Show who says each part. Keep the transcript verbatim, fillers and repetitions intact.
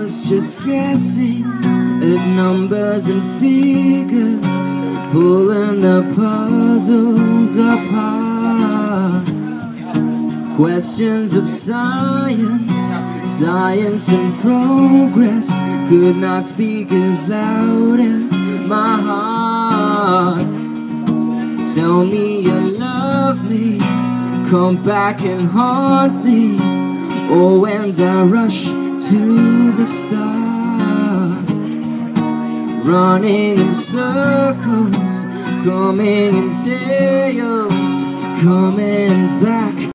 Speaker 1: was just guessing at numbers and figures, pulling the puzzles apart. Questions of science, science and progress could not speak as loud as my heart. Tell me you love me, come back and haunt me, or when I rush to the start. Running in circles, coming in tails, coming back.